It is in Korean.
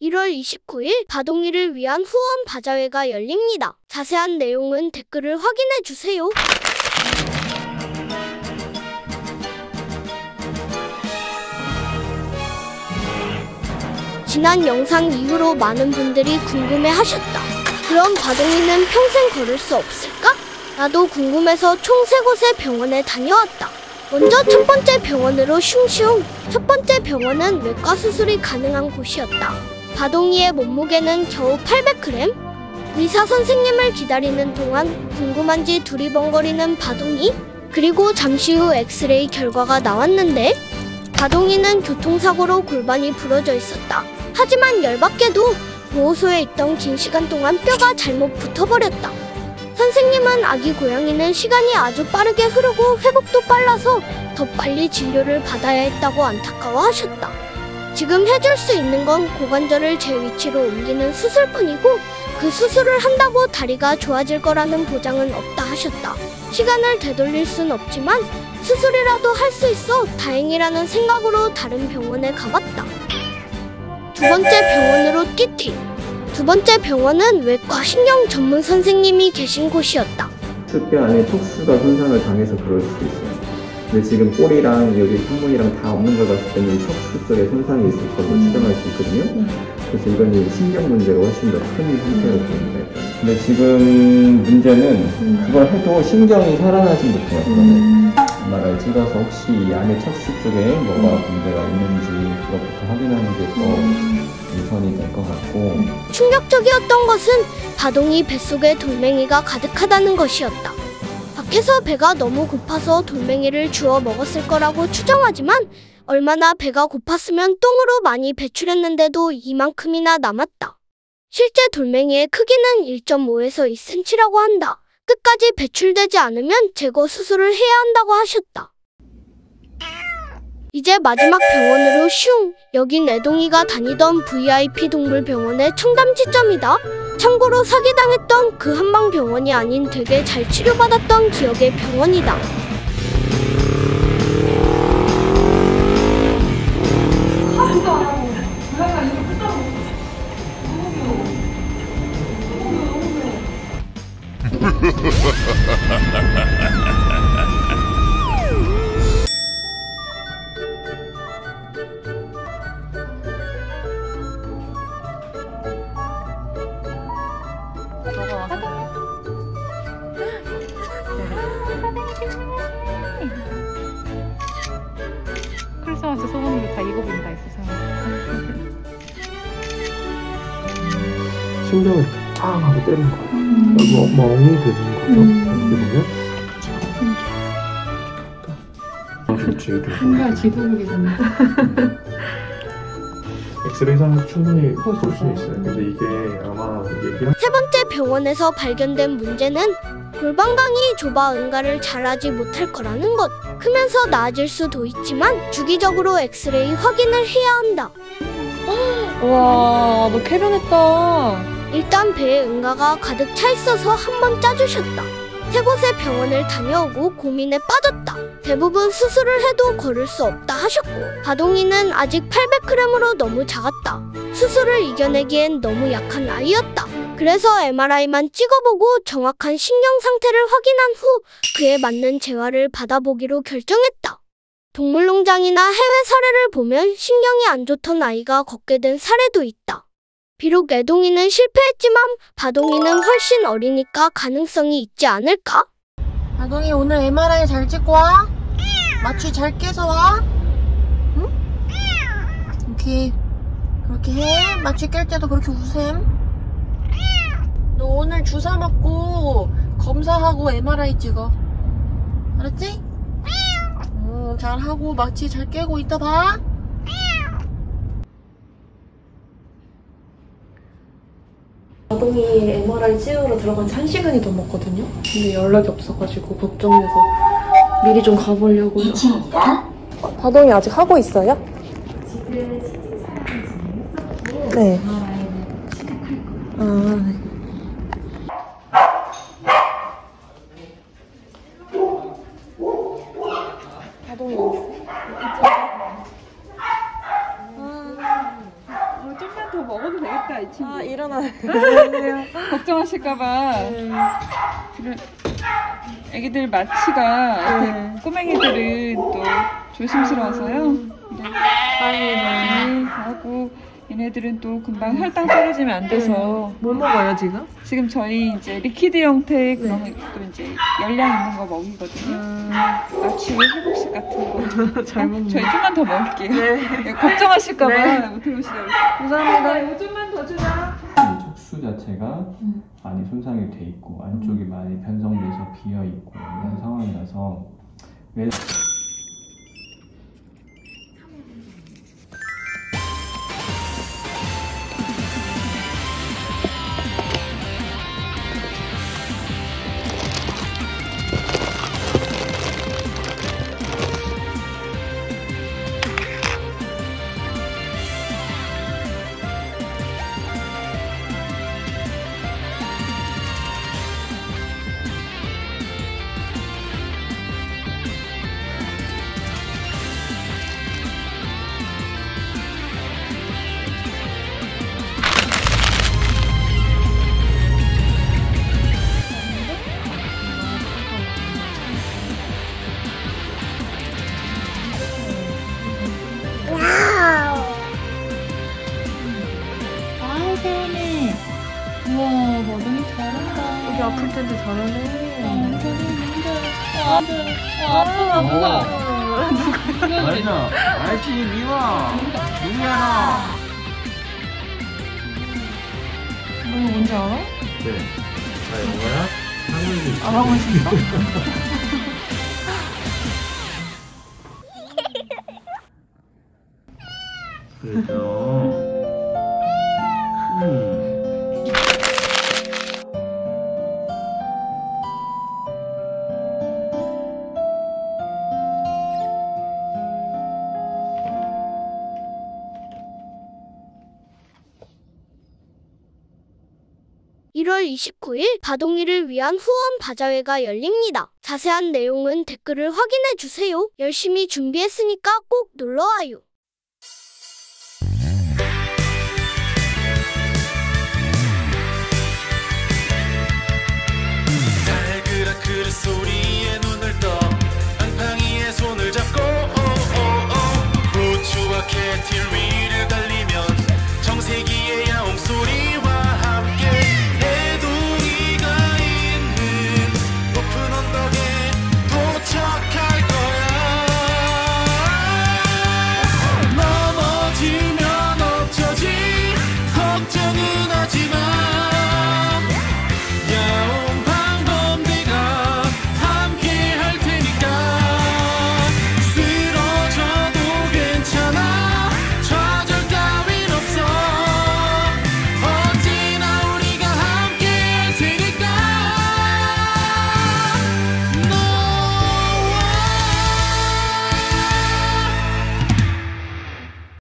1월 29일 바동이를 위한 후원 바자회가 열립니다. 자세한 내용은 댓글을 확인해주세요. 지난 영상 이후로 많은 분들이 궁금해하셨다. 그럼 바동이는 평생 걸을 수 없을까? 나도 궁금해서 총 3곳의 병원에 다녀왔다. 먼저 첫 번째 병원으로 슝슝. 첫 번째 병원은 외과 수술이 가능한 곳이었다. 바동이의 몸무게는 겨우 800g? 의사 선생님을 기다리는 동안 궁금한지 두리번거리는 바동이. 그리고 잠시 후 엑스레이 결과가 나왔는데 바동이는 교통사고로 골반이 부러져 있었다. 하지만 열받게도 보호소에 있던 긴 시간 동안 뼈가 잘못 붙어버렸다. 선생님은 아기 고양이는 시간이 아주 빠르게 흐르고 회복도 빨라서 더 빨리 진료를 받아야 했다고 안타까워하셨다. 지금 해줄 수 있는 건 고관절을 제 위치로 옮기는 수술뿐이고 그 수술을 한다고 다리가 좋아질 거라는 보장은 없다 하셨다. 시간을 되돌릴 순 없지만 수술이라도 할 수 있어 다행이라는 생각으로 다른 병원에 가봤다. 두 번째 병원으로 띠띠. 두 번째 병원은 외과 신경 전문 선생님이 계신 곳이었다. 척추뼈 안에 척수가 손상을 당해서 그럴 수도 있어요. 근데 지금 꼬리랑 여기 항문이랑 다 없는 걸 봤을 때는 척수 쪽에 손상이 있을 걸로 추정할 수 있거든요. 그래서 이건 신경 문제가 훨씬 더 큰 상태로 보입니다. 근데 지금 문제는 그걸 해도 신경이 살아나지 못해요. 그러면 MRI 찍어서 혹시 이 안에 척수 쪽에 뭐가 문제가 있는지 그것부터 확인하는 게 더 우선이 될 것 같고. 충격적이었던 것은 바동이 뱃속에 돌멩이가 가득하다는 것이었다. 밖에서 배가 너무 고파서 돌멩이를 주워 먹었을 거라고 추정하지만 얼마나 배가 고팠으면 똥으로 많이 배출했는데도 이만큼이나 남았다. 실제 돌멩이의 크기는 1.5에서 2cm라고 한다. 끝까지 배출되지 않으면 제거 수술을 해야 한다고 하셨다. 이제 마지막 병원으로 슝! 여긴 애동이가 다니던 VIP 동물병원의 청담지점이다. 참고로 사기당했던 그 한방병원이 아닌 되게 잘 치료받았던 기억의 병원이다. 크리스마스 소원으로 다 입어본다 했어. 신경을 팡 하고 때린 거야. 멍이 되는 거죠. 어떻게 보면. 한가 지도국이 됐네. 엑스레이상에서 충분히 볼 수 있어요. 근데 이게 아마 세 번째 병원에서 발견된 문제는 골반강이 좁아 응가를 잘하지 못할 거라는 것. 크면서 나아질 수도 있지만 주기적으로 엑스레이 확인을 해야 한다. 와, 너 쾌변했다. 일단 배에 응가가 가득 차 있어서 한번 짜주셨다. 세 곳의 병원을 다녀오고 고민에 빠졌다. 대부분 수술을 해도 걸을 수 없다 하셨고 바동이는 아직 800g으로 너무 작았다. 수술을 이겨내기엔 너무 약한 아이였다. 그래서 MRI만 찍어보고 정확한 신경 상태를 확인한 후 그에 맞는 재활을 받아보기로 결정했다. 동물농장이나 해외 사례를 보면 신경이 안 좋던 아이가 걷게 된 사례도 있다. 비록 애동이는 실패했지만 바동이는 훨씬 어리니까 가능성이 있지 않을까? 바동이 오늘 MRI 잘 찍고 와? 마취 잘 깨서 와? 응? 오케이. 그렇게 해. 마취 깰 때도 그렇게 우셈. 너 오늘 주사 맞고 검사하고 MRI 찍어. 알았지? 잘하고 마취 잘 깨고 이따 봐. 바동이 MRI 찍으러 들어간 지 1시간이 넘었거든요. 근데 연락이 없어가지고 걱정돼서 미리 좀 가보려고요. 바동이 아직 하고 있어요? 지금 CT 촬영 중이었고 네. MRI는 시작할 거예요. 네. 바동이 좀만 더 먹어도 일어나도 되겠다 이 친구. 아, 일어나세요. 걱정하실까봐. 그래, 애기들 마취가 네. 꼬맹이들은 또 조심스러워서요. 네. 다행이다. 네, 하고 얘네들은 또 금방 혈당 떨어지면 안 돼서 뭐 먹어요, 지금? 지금 저희 이제 리퀴드 형태의 그런 또 이제 열량 있는 거 먹이거든요. 마취 회복식 같은 거. 잘 먹네. 저희 좀만 더 먹을게요. 네. 걱정하실까봐 네. 못 해보시라고. 감사합니다. 이거 좀만 더 주자. 이 척수 자체가 많이 손상이 돼 있고 안쪽이 많이 변성돼서 비어 있고 이런 상황이라서 왜 아우 세연이. 우와 머동이 잘한다. 여기 아플 텐데 잘하네. 알자. 알지, 미와. 누구야, 너 이거 뭔지 알아? 네. 자, 이거야? 한글도 안 하고 있었어? 그래서. (1월 29일) 바동이를 위한 후원 바자회가 열립니다. 자세한 내용은 댓글을 확인해주세요. 열심히 준비했으니까 꼭 놀러와요. 달그락 그릇 소리에 눈을 떠 앙팡이의 손을 잡고 고추와 캐틸 위를 달리면 정세기의 야옹 소리와 함께 해동이가 있는 높은 언덕에 도착할 거야. 넘어지면 어쩌지 걱정은 하지마.